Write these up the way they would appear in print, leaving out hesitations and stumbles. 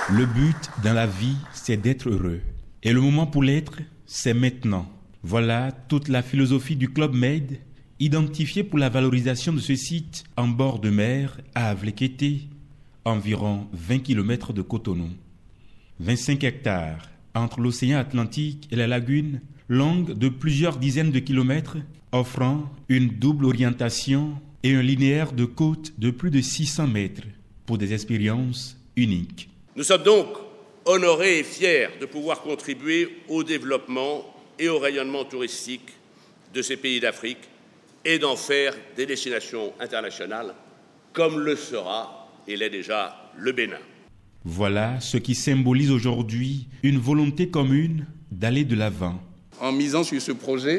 Le but dans la vie, c'est d'être heureux. Et le moment pour l'être, c'est maintenant. Voilà toute la philosophie du Club Med, identifiée pour la valorisation de ce site en bord de mer à Avlekété, environ 20 km de Cotonou. 25 hectares entre l'océan Atlantique et la lagune, longue de plusieurs dizaines de kilomètres, offrant une double orientation et un linéaire de côte de plus de 600 mètres pour des expériences uniques. Nous sommes donc honorés et fiers de pouvoir contribuer au développement et au rayonnement touristique de ces pays d'Afrique et d'en faire des destinations internationales, comme le sera et l'est déjà le Bénin. Voilà ce qui symbolise aujourd'hui une volonté commune d'aller de l'avant. En misant sur ce projet,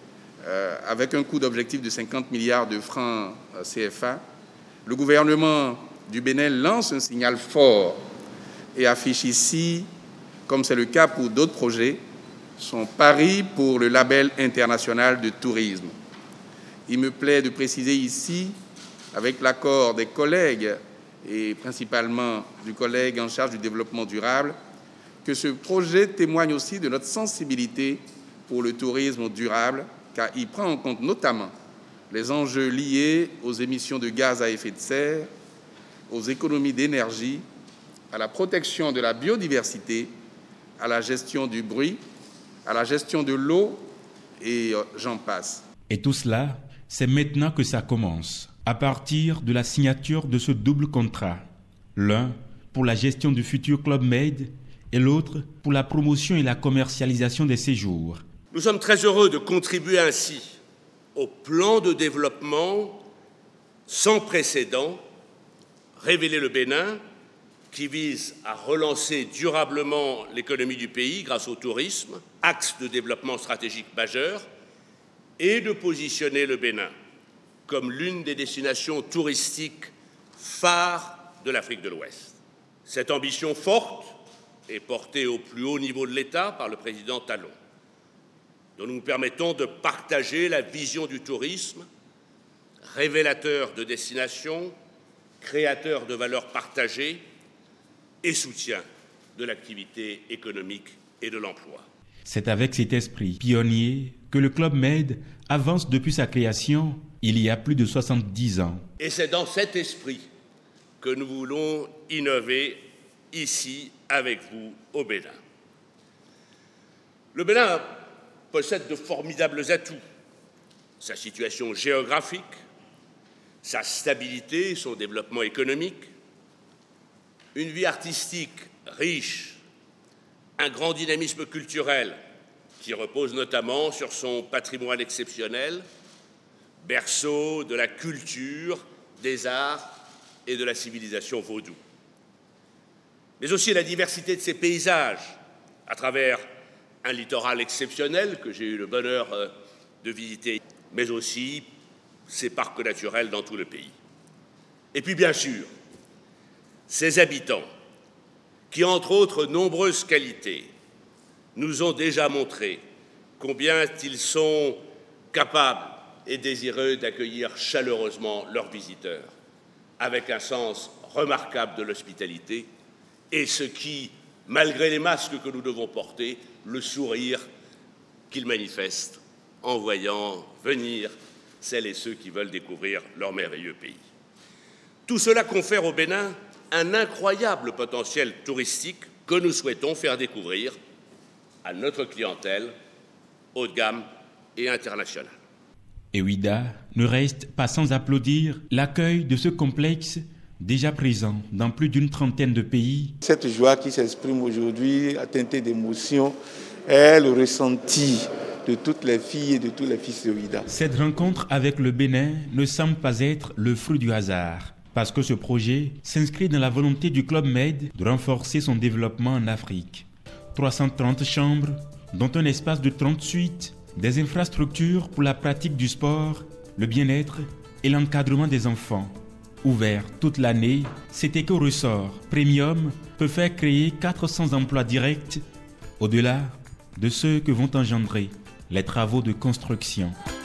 avec un coût d'objectif de 50 milliards de francs CFA, le gouvernement du Bénin lance un signal fort et affiche ici, comme c'est le cas pour d'autres projets, son pari pour le label international de tourisme. Il me plaît de préciser ici, avec l'accord des collègues et principalement du collègue en charge du développement durable, que ce projet témoigne aussi de notre sensibilité pour le tourisme durable, car il prend en compte notamment les enjeux liés aux émissions de gaz à effet de serre, aux économies d'énergie, à la protection de la biodiversité, à la gestion du bruit, à la gestion de l'eau, et j'en passe. Et tout cela, c'est maintenant que ça commence, à partir de la signature de ce double contrat. L'un pour la gestion du futur Club Med et l'autre pour la promotion et la commercialisation des séjours. Nous sommes très heureux de contribuer ainsi au plan de développement sans précédent, Révéler le Bénin, qui vise à relancer durablement l'économie du pays grâce au tourisme, axe de développement stratégique majeur, et de positionner le Bénin comme l'une des destinations touristiques phares de l'Afrique de l'Ouest. Cette ambition forte est portée au plus haut niveau de l'État par le président Talon, dont nous nous permettons de partager la vision du tourisme, révélateur de destination, créateur de valeurs partagées et soutien de l'activité économique et de l'emploi. C'est avec cet esprit pionnier que le Club Med avance depuis sa création il y a plus de 70 ans. Et c'est dans cet esprit que nous voulons innover ici avec vous au Bénin. Le Bénin possède de formidables atouts. Sa situation géographique, sa stabilité, son développement économique, une vie artistique riche, un grand dynamisme culturel qui repose notamment sur son patrimoine exceptionnel, berceau de la culture, des arts et de la civilisation vaudou. Mais aussi la diversité de ses paysages, à travers un littoral exceptionnel que j'ai eu le bonheur de visiter, mais aussi ses parcs naturels dans tout le pays. Et puis bien sûr, ses habitants, qui entre autres nombreuses qualités, nous ont déjà montré combien ils sont capables et désireux d'accueillir chaleureusement leurs visiteurs, avec un sens remarquable de l'hospitalité, et ce qui, malgré les masques que nous devons porter, le sourire qu'ils manifestent en voyant venir celles et ceux qui veulent découvrir leur merveilleux pays. Tout cela confère au Bénin un incroyable potentiel touristique que nous souhaitons faire découvrir à notre clientèle haut de gamme et internationale. Et Ouida ne reste pas sans applaudir l'accueil de ce complexe déjà présent dans plus d'une trentaine de pays. Cette joie qui s'exprime aujourd'hui, teintée d'émotion, est le ressenti de toutes les filles et de tous les fils de Ouida. Cette rencontre avec le Bénin ne semble pas être le fruit du hasard, parce que ce projet s'inscrit dans la volonté du Club Med de renforcer son développement en Afrique. 330 chambres, dont un espace de 30 suites, des infrastructures pour la pratique du sport, le bien-être et l'encadrement des enfants. Ouvert toute l'année, cet éco-ressort premium peut faire créer 400 emplois directs, au-delà de ceux que vont engendrer les travaux de construction.